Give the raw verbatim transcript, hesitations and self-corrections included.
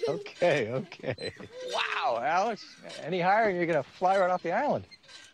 Okay, okay. Wow, Alex. Any higher, and you're gonna fly right off the island.